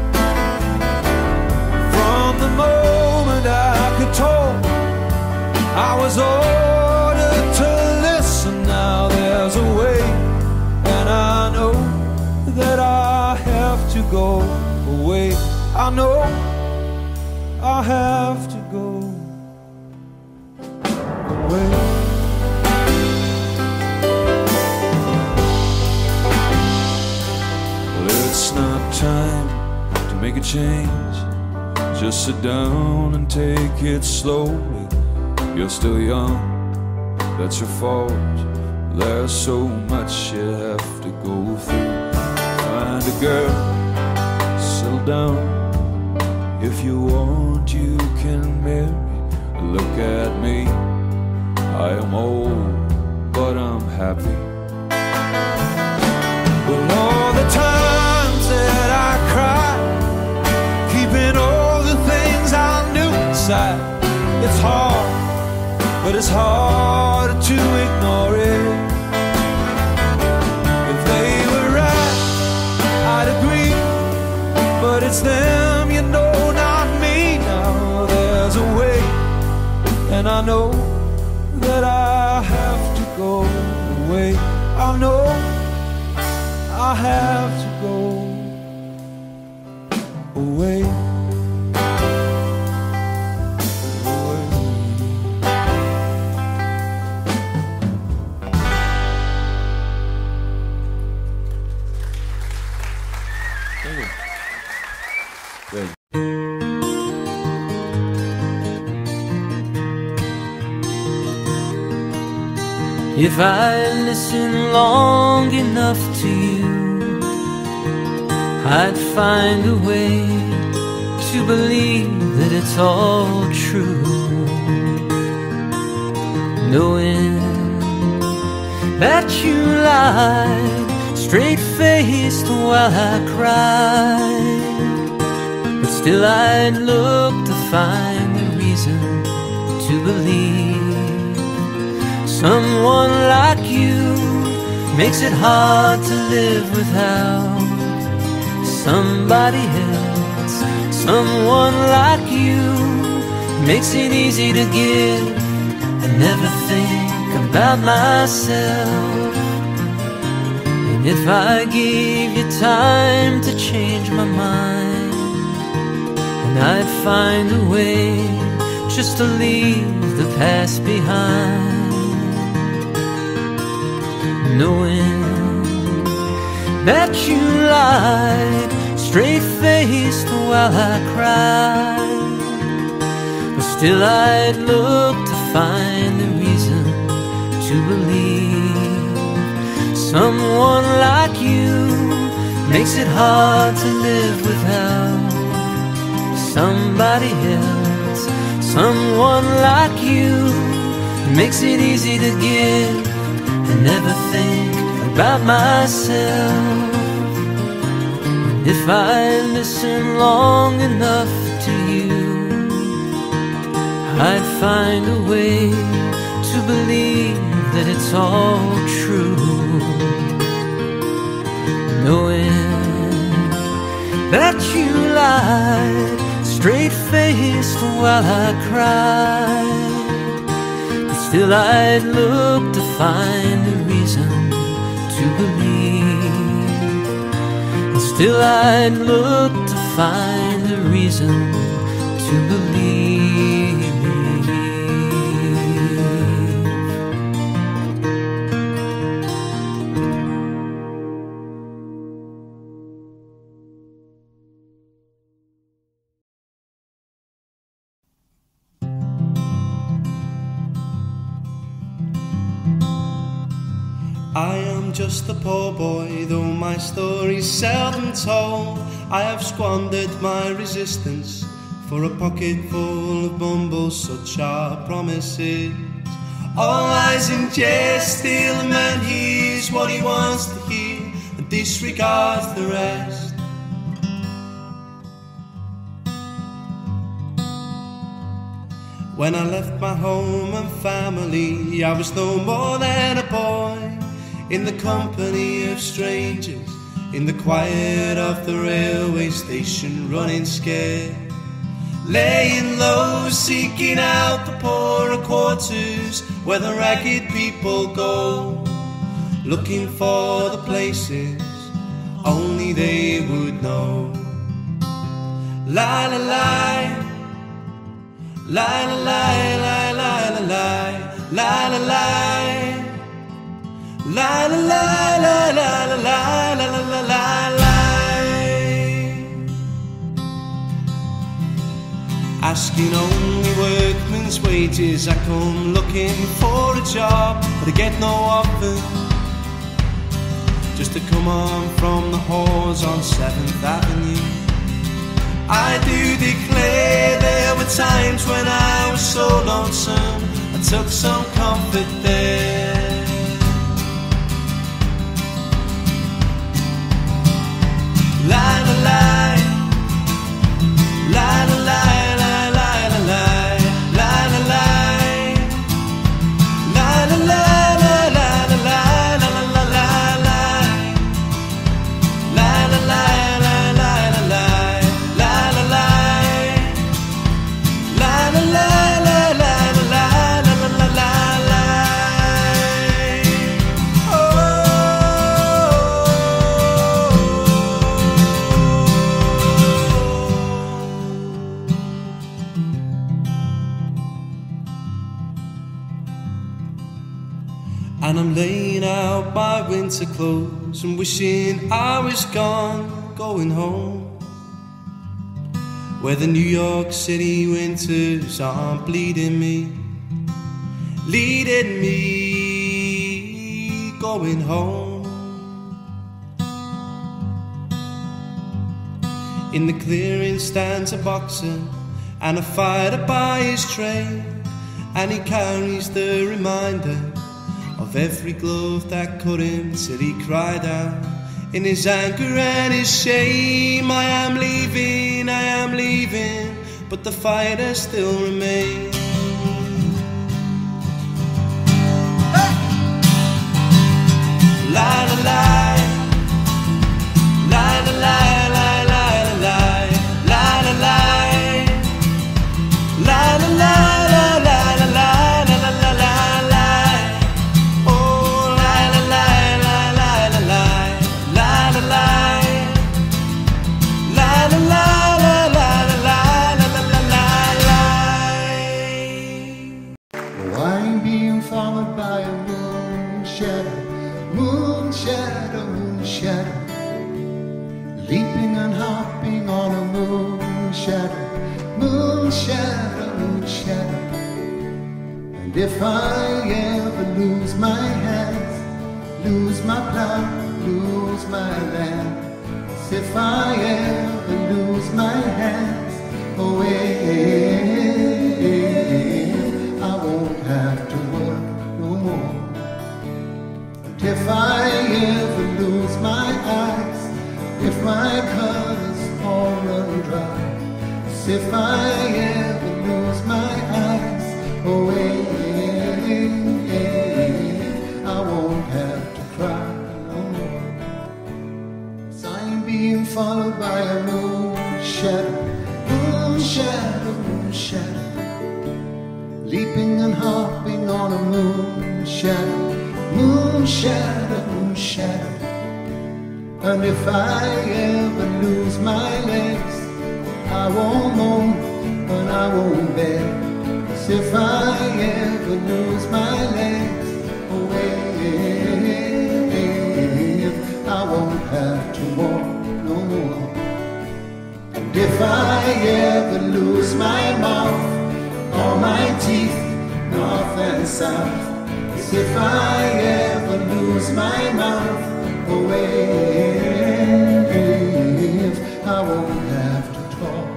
From the moment I could talk, I was ordered to listen. Now there's a way, and I know that I have to go away. I know I have to go away. Well, it's not time to make a change. Just sit down and take it slowly. You're still young, that's your fault. There's so much you have to go through. Find a girl, settle down. If you want, you can marry. Look at me, I am old, but I'm happy. Well, all the times that I cried, keeping all the things I knew inside, it's hard, but it's harder to ignore it. If they were right, I'd agree, but it's them, you know, and I know that I have to go away. I know I have to go away. Thank you. Thank you. If I listen long enough to you, I'd find a way to believe that it's all true. Knowing that you lied, straight-faced while I cried, but still I'd look to find a reason to believe. Someone like you makes it hard to live without somebody else. Someone like you makes it easy to give and never think about myself. And if I gave you time to change my mind, and I'd find a way just to leave the past behind. knowing that you lied straight-faced while I cried. But still I'd look to find the reason to believe someone like you makes it hard to live without somebody else. Someone like you makes it easy to give and never think about myself. If I listen long enough to you, I'd find a way to believe that it's all true. Knowing that you lied straight-faced while I cried, but still I'd look to find a reason to believe. And still I'd look to find a reason to believe. I am just a poor boy, though my story's seldom told. I have squandered my resistance for a pocket full of mumbles, such are promises. All lies in jest, still a man hears what he wants to hear and disregards the rest. When I left my home and family, I was no more than a boy, in the company of strangers, in the quiet of the railway station, running scared, laying low, seeking out the poorer quarters where the ragged people go, looking for the places only they would know. La la la, la la la, la la la la, la la la. La la la la la la la la la la la. Asking only workmen's wages, I come looking for a job, but I get no offer. Just to come on from the halls on seventh avenue. I do declare there were times when I was so lonesome, I took some comfort there. La la la, la la la, la la la la, la la la, la la la, la la la, la la la la, la la la, la la la, la la la, la la la, la la la. And I'm laying out my winter clothes and wishing I was gone, going home, where the New York City winters aren't bleeding me, leading me, going home. In the clearing stands a boxer and a fighter by his trade, and he carries the reminder of every glove that cut him till he cried out in his anger and his shame, I am leaving, I am leaving, but the fighter still remains. Hey! La la la, la la la, la la la, la la la, la la la. moon shadow, moon shadow, leaping and hopping on a moon shadow, moon shadow, moon shadow. And if I ever lose my hands, lose my plow, lose my land, if I ever lose my hands, oh, I won't have to work no more. And if I ever lose my eyes, if my colors all run dry, if I ever lose my eyes, oh, I won't have to cry no more. 'Cause I'm being followed by a moon shadow, moon shadow, moon shadow, leaping and hopping on a moon shadow, moon shadow, moon shadow. And if I ever lose my legs, I won't moan and I won't beg. 'Cause if I ever lose my legs, oh, I won't have to walk no more. And if I ever lose my mouth, all my teeth, north and south, as if I ever lose my mouth, oh, I won't have to talk.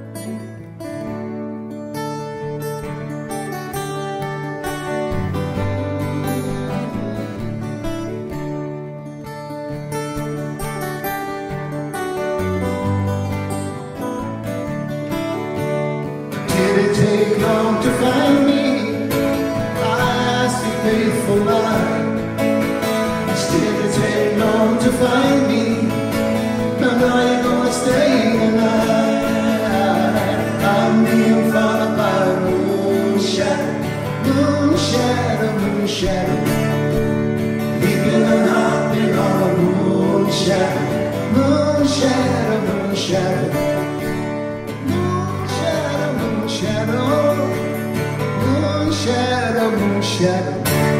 Did it take long to find me? I asked you faithful lie. Did it take long to find me? Now are you gonna stay the night? I'm being followed by a moon shadow, moon shadow, moon shadow, leaping and hopping on a moon shadow, moon shadow, moon shadow. Shadow, moon shadow, moon shadow.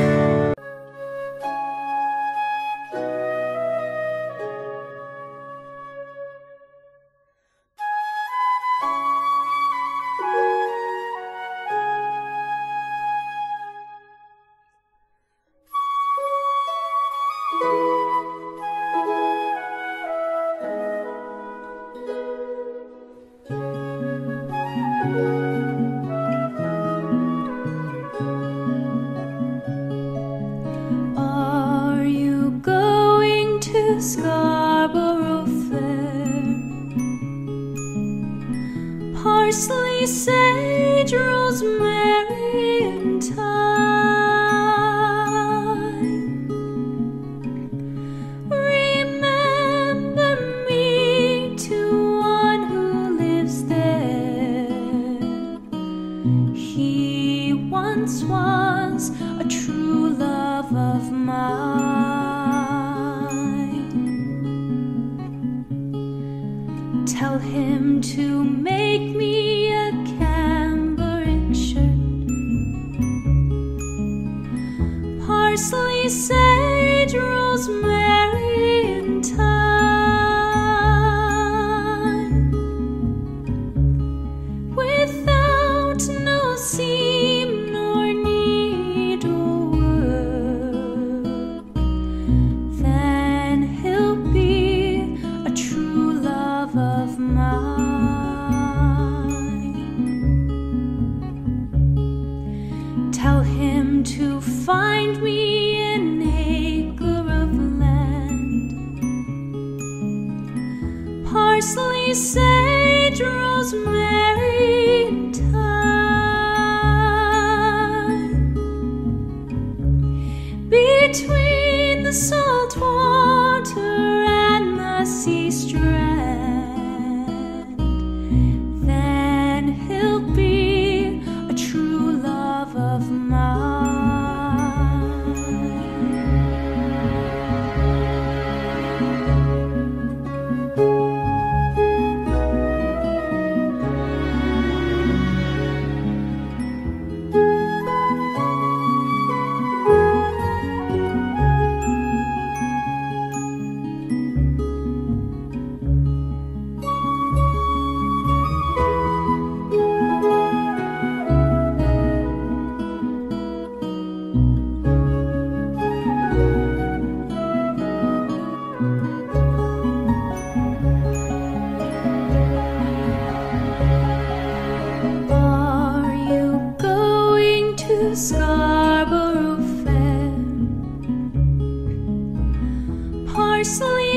Scarborough Fair, parsley, sage, rosemary, and thyme. Remember me to one who lives there. He once was a true love of mine. Tell him to make me a cambric shirt, parsley, sage, rosemary, and thyme, without no seam nor needlework. Then he'll be a true love of mine. Tell him to find me an acre of land, parsley, sage, rosemary, and thyme, between the salt water and the sea strand. Then he'll be a true love of mine.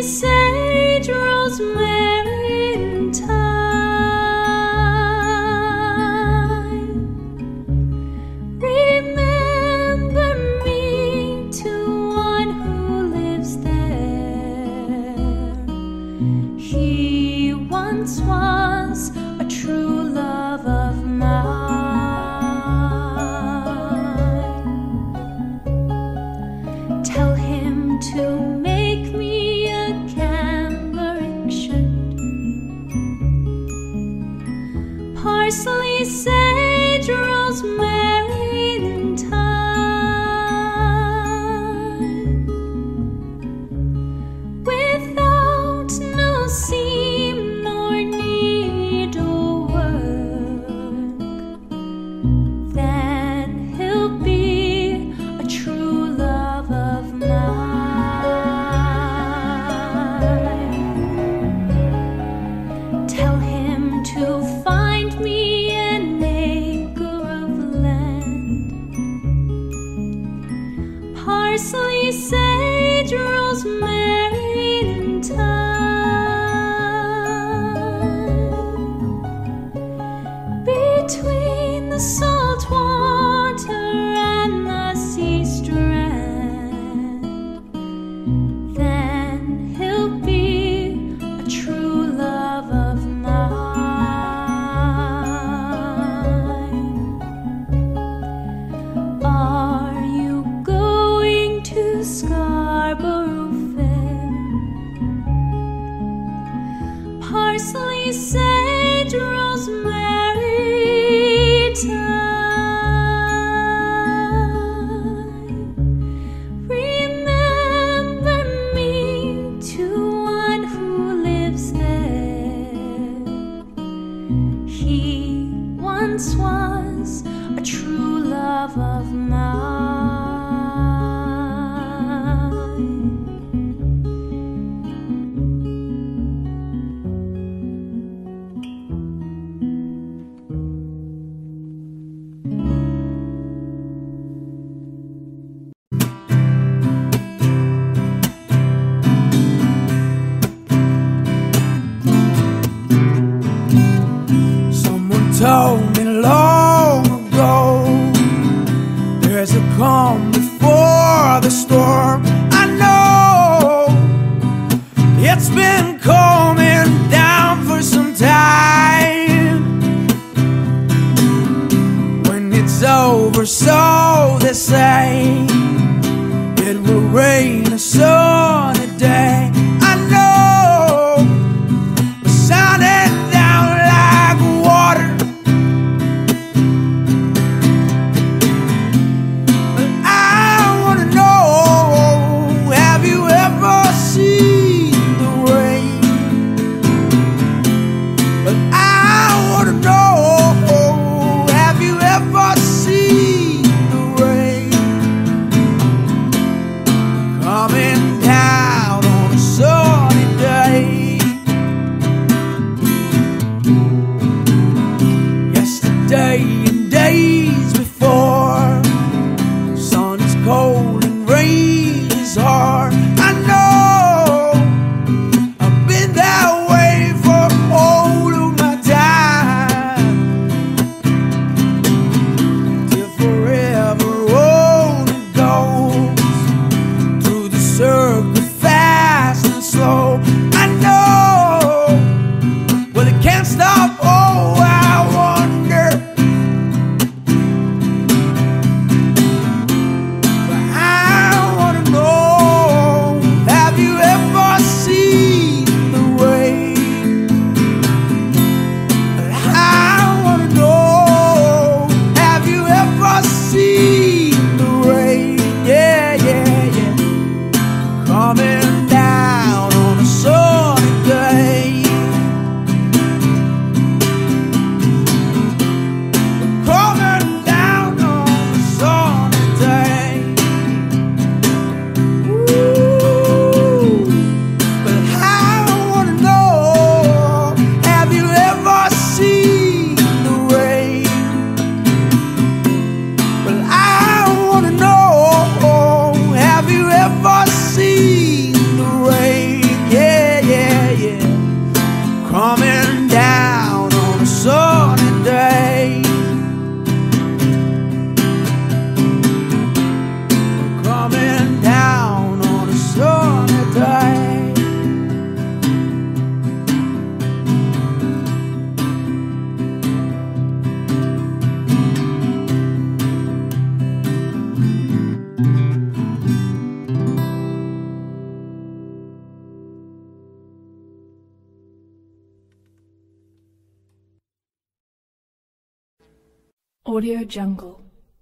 sage, rosemary, and thyme. Remember me to one who lives there. He once was a true love of mine. Tell him to make me a cambric shirt, parsley, sage, rosemary, and thyme, without no seam nor needlework. Then he'll be a true love of mine. Tell him to find me an acre of land, parsley, sage, rosemary, and thyme, between the salt water and the sea strand. Then he'll be a true love of mine. Are you going to Scarborough Fair? Parsley, sage, rosemary, thyme. Remember me to one who lives there. He once was a true love of mine. Someone told me long ago there's a calm before the storm. I know it's been coming down for some time. When it's over, so they say, it will rain a sunny day. I know it's sounding down like water, but I wanna know, have you ever seen the rain? But I wanna know, have you ever seen the rain coming down? Audio Jungle.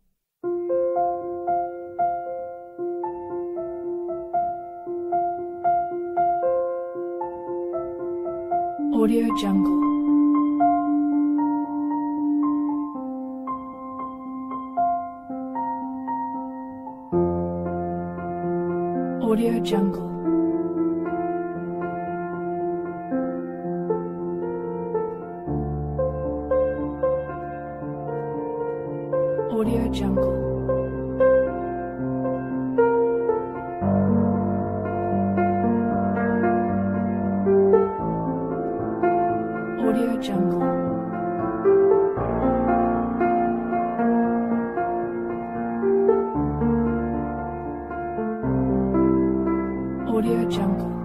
Audio Jungle. Audio Jungle. Audio Jungle. Audio Jungle. Audio Jungle.